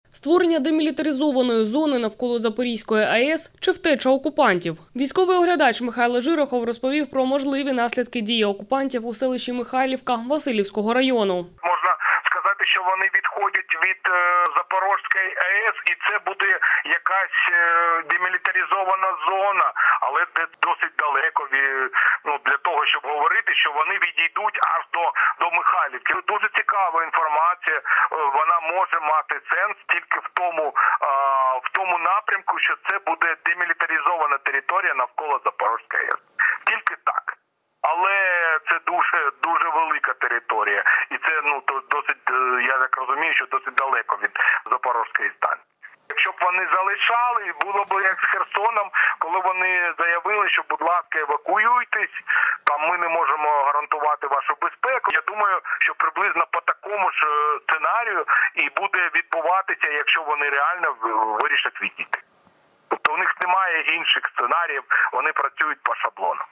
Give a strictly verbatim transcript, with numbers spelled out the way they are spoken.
Створення демілітаризованої зони навколо Запорізької АЕС чи втеча окупантів. Військовий оглядач Михайло Жирохов розповів про можливі наслідки дії окупантів у селищі Михайлівка Василівського району. Можна сказати, що вони відходять від е, Запорізької АЕС, і це буде якась е, демілітаризована зона, але де досить далеко від, ну, для того, щоб говорити, що вони відійдуть аж до, до Михайлівки. Дуже цікава інформація, е, вона може мати сенс тільки в тому, е, в тому напрямку, що це буде демілітаризована територія навколо Запорізької АЕС. Тільки так. Але це дуже дуже велика територія, і це ну то досить, я так розумію, що досить далеко від Запорізької станції. Якщо б вони залишали, було б як з Херсоном, коли вони заявили, що, будь ласка, евакуюйтесь, там ми не можемо гарантувати вашу безпеку. Я думаю, що приблизно по такому ж сценарію і буде відбуватися, якщо вони реально вирішать відійти. Тобто у них немає інших сценаріїв, вони працюють по шаблону.